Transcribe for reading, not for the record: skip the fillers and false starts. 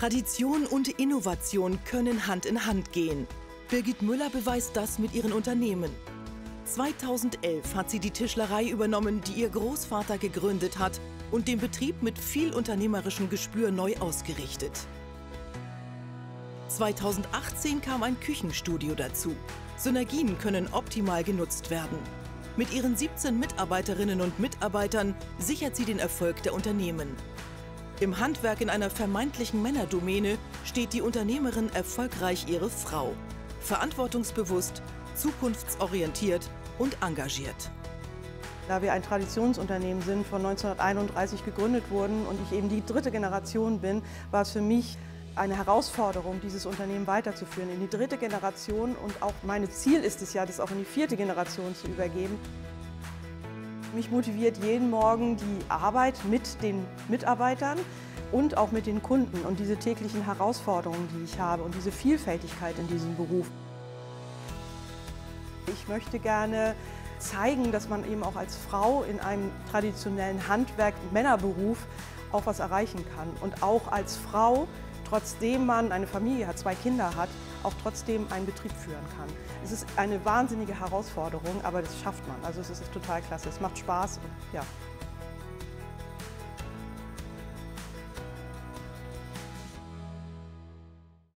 Tradition und Innovation können Hand in Hand gehen. Birgit Müller beweist das mit ihren Unternehmen. 2011 hat sie die Tischlerei übernommen, die ihr Großvater gegründet hat und den Betrieb mit viel unternehmerischem Gespür neu ausgerichtet. 2018 kam ein Küchenstudio dazu. Synergien können optimal genutzt werden. Mit ihren 17 Mitarbeiterinnen und Mitarbeitern sichert sie den Erfolg der Unternehmen. Im Handwerk in einer vermeintlichen Männerdomäne steht die Unternehmerin erfolgreich ihre Frau. Verantwortungsbewusst, zukunftsorientiert und engagiert. Da wir ein Traditionsunternehmen sind, von 1931 gegründet wurden und ich eben die dritte Generation bin, war es für mich eine Herausforderung, dieses Unternehmen weiterzuführen in die dritte Generation, und auch mein Ziel ist es ja, das auch in die vierte Generation zu übergeben. Mich motiviert jeden Morgen die Arbeit mit den Mitarbeitern und auch mit den Kunden und diese täglichen Herausforderungen, die ich habe, und diese Vielfältigkeit in diesem Beruf. Ich möchte gerne zeigen, dass man eben auch als Frau in einem traditionellen Handwerk, Männerberuf auch was erreichen kann, und auch als Frau, trotzdem man eine Familie hat, 2 Kinder hat, auch trotzdem einen Betrieb führen kann. Es ist eine wahnsinnige Herausforderung, aber das schafft man. Also es ist total klasse, es macht Spaß. Ja.